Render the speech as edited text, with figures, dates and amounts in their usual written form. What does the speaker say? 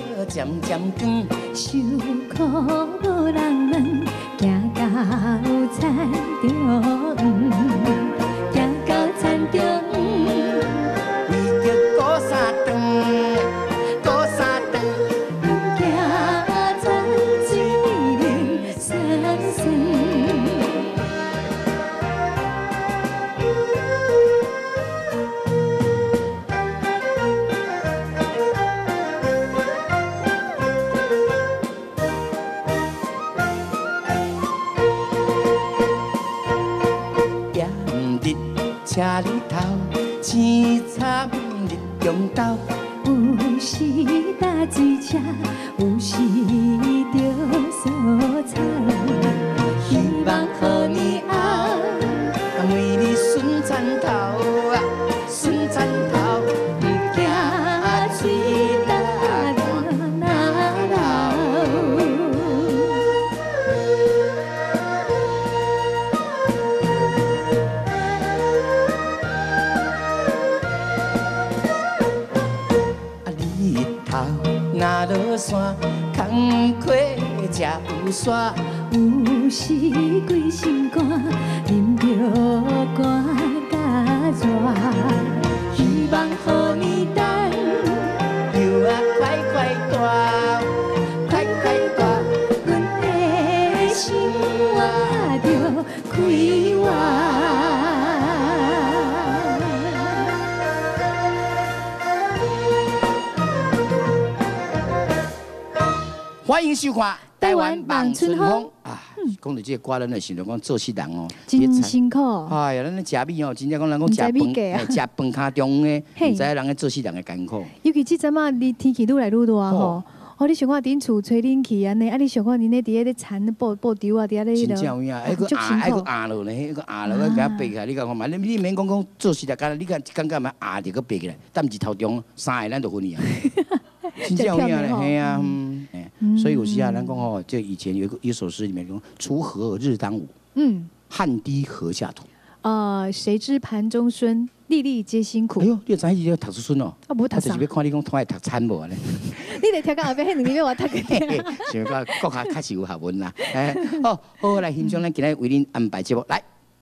渐渐长， 受苦无人问，行到田中央，行到田中央， 为着顾三顿，顾三顿， 行泉水流酸酸。 车里头，青惨日中斗。 有时搭水车，有时着蔬菜。希望好年后， 每日顺田头啊，顺田头，不惊水打流那流。 若落山，空溪才有沙。 有时规心肝，啉着寒甲热。希望好年等， 叶啊快快大，快快大， 阮的心活着开活。 欢迎收看台湾望春风啊！讲到这个歌，咱就想到讲做事人哦， 真辛苦。 哎呀，咱咧食米哦，真正讲人讲食饭，食饭卡中的，唔知人咧做事人的艰苦。 尤其即阵啊，你天气愈来愈热吼。哦，你想看顶厝吹冷气安尼，啊，你想看恁咧伫咧铲布稻啊，伫咧迄真正有影，还佫压落咧，迄个压落，给它爬起来。你讲看嘛，你免讲做事人，干你看感觉嘛压着佫爬起来，但日头中三个咱就分去啊。真正有影咧，嘿啊，所以有时啊，咱讲吼，就以前有一首诗里面讲“锄禾日当午，汗滴禾下土”。 谁知盘中餐，粒粒皆辛苦。 哎呦，你知影读书孙哦？ 啊，无读啥？就是要看你讲通爱读餐无咧。 你得听到后壁迄两年要我读个。想到国下确实有学问啦。好，好来欣赏咱今日为恁安排节目来。